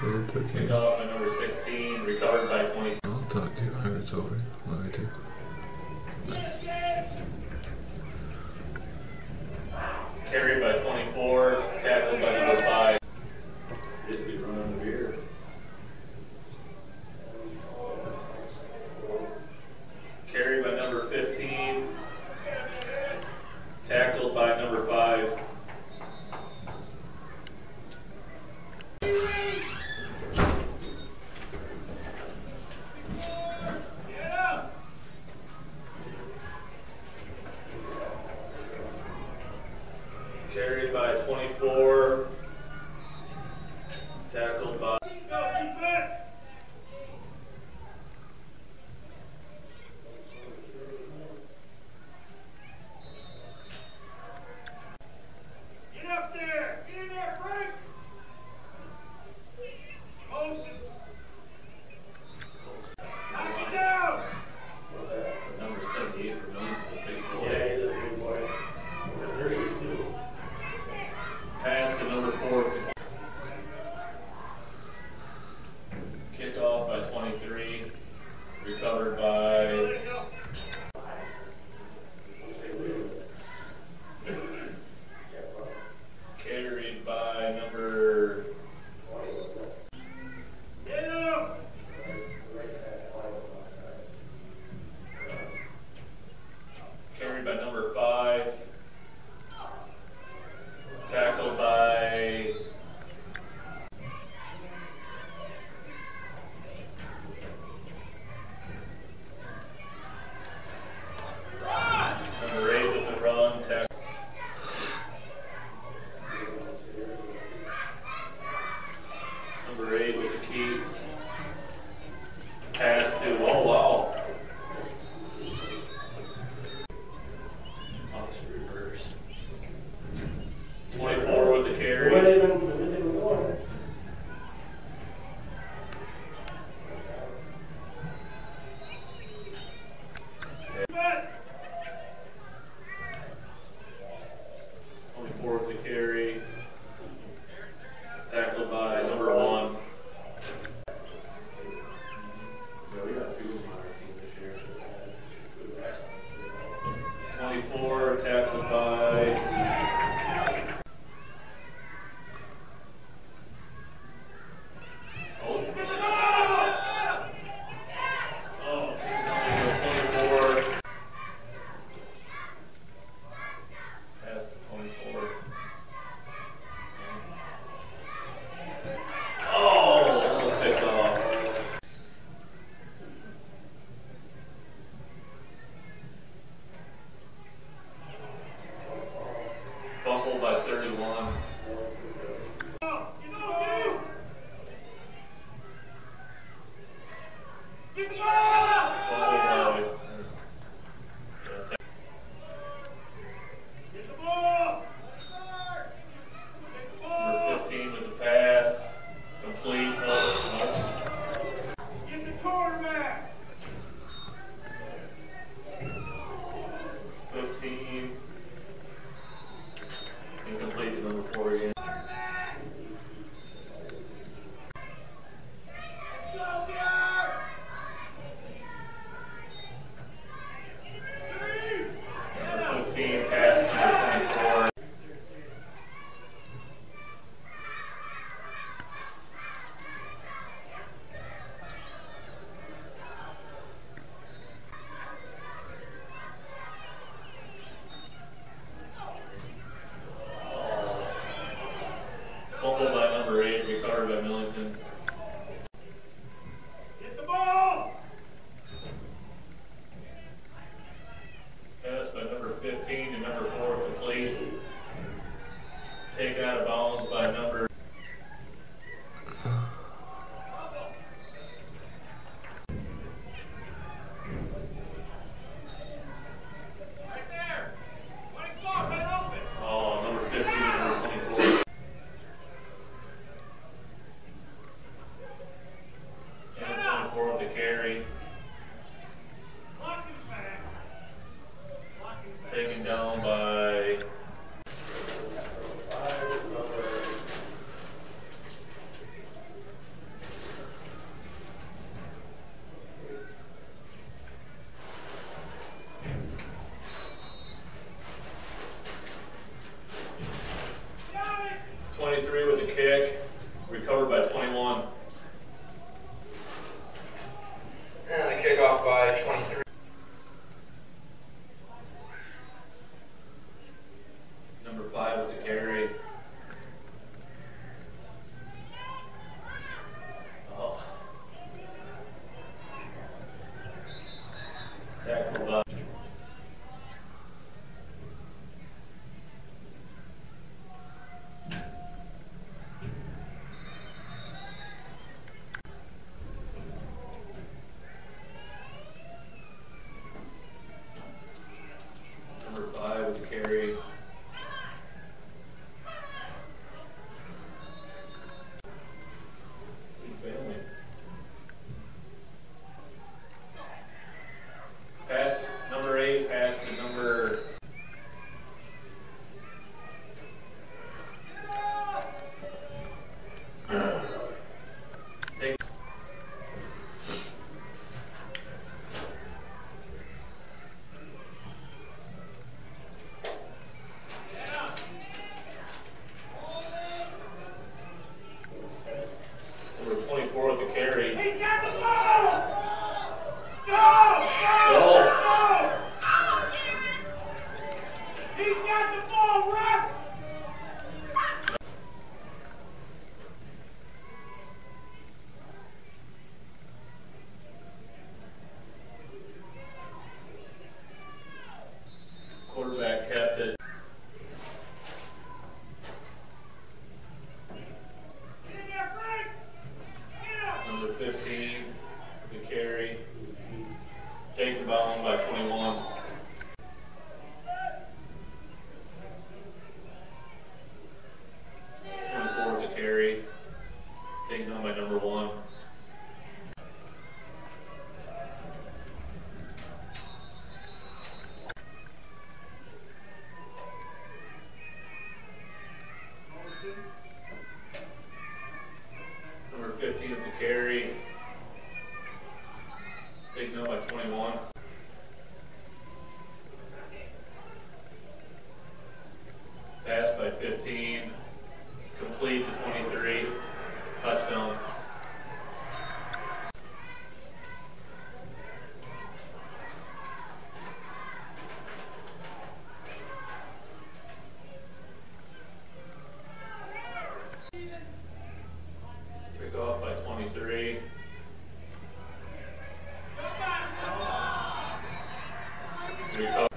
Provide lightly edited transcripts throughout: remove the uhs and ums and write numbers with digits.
It's okay. Picked off by number 16, recovered by 20. I'll talk to you when it's over. Love you too. Carried by 24, tackled by number 5. Just get run on the rear. Carried by number 15, tackled by number 5. Carried by 24, tackled by. Get up there! Get in there, Frank! Motion! Knock it down! Number 78 for Millington, the big boy. Yeah, he's a big boy. There he is, too. Pass to number 4. Kickoff by 23. Recovered by. Carried by number. Get him! Carried by number 5. Tackled by. Number 8 with the run. Number 8 with the key. Pass to. Oh wow. Reverse. 24 with the carry. Where they been going? Back! 24 with the carry. Tackled by number 1. Yeah, we got a few of them on our team this year. 24 tackled by. Oh, taken on 24. Pass to 24. Oh, that was picked off. Fumbled by 31. Get the ball! Fumbled by. Get the ball! Number 15 with the pass. Complete. Oh, Get the quarterback! 15. Incomplete to number 4 again. Number 15, pass to number 24. Fumbled by number 8, recovered by Millington. Get the ball! Pass by number 15 to number 4 complete. Taken out of bounds by number. Right there! 24, head open! Oh, number 15 to number 24. 5 with the carry. Oh. Tackle up. Number 5 with the carry. Family. Pass number 8, pass to number take number 24 with the carry. He's got the ball! Go! Go! Go! He's got the ball, ref! Quarterback kept it. Get in there, Frank! Get him! Number 15, the carry. Take the ball by 21. With the carry. Taken on by number 1. Number 15 with the carry. Taken on by 21. Pass by 15. Complete to 23. Touchdown. Pick off by 23. Recover.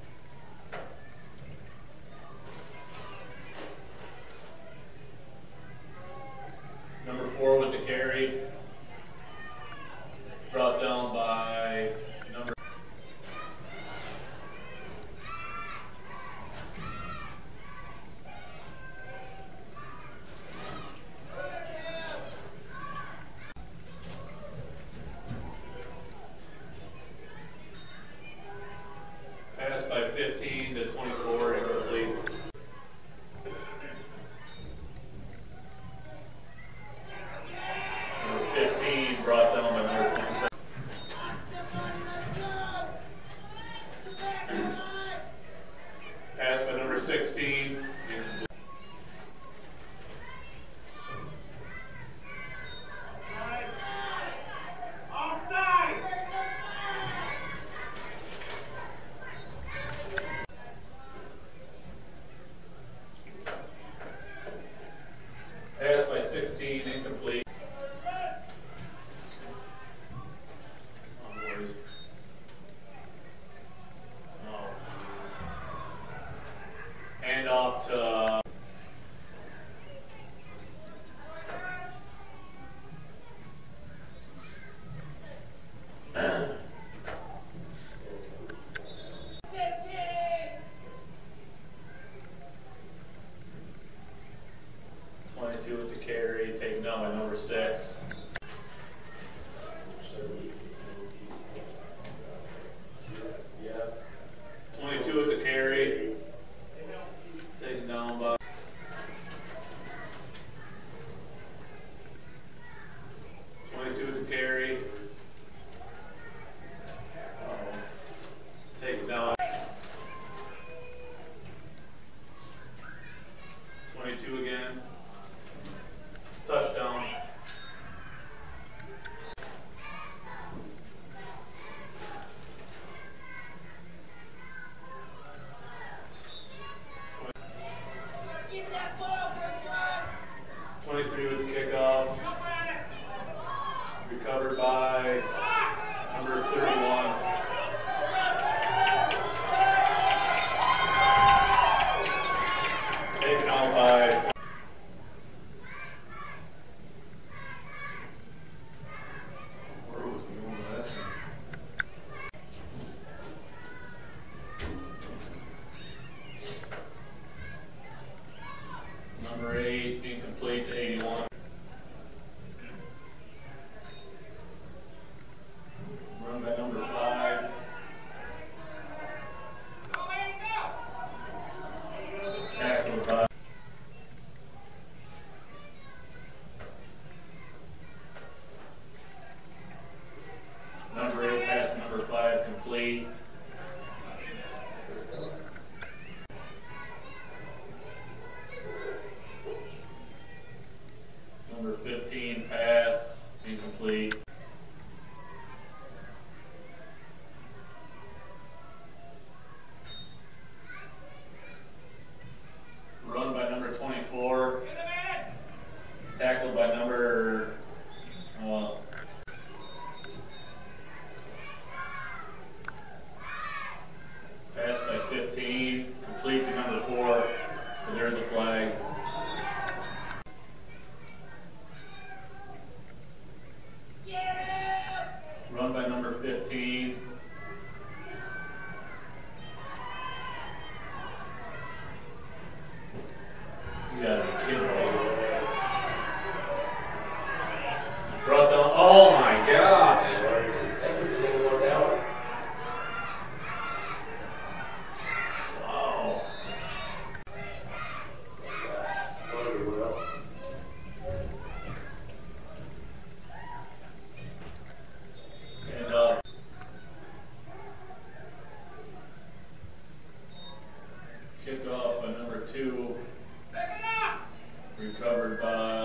Number 4 with the carry. Brought down by number. Pass by 15 to 24, incomplete. Number 15 brought down by number 27. Pass by number 16. Offside! Pass by 16, incomplete. Oh, jeez. Hand off to with the carry, taken down by number 6. Yeah. 22 with the carry, taken down by 22 with the carry. Taken down. 22 again. Touchdown. recovered by number 31. Taken out by number 8, incomplete to 81. Run by number 5. Tackled by number 8, pass number 5, complete. Number 15, pass, incomplete. Run by number 24. Tackled by number pass by 15. Complete to number 4. But there's a flag. Run by number 15. You gotta be kidding me. Brought down. Oh my gosh! Wow. And kick off by number 2. Recovered by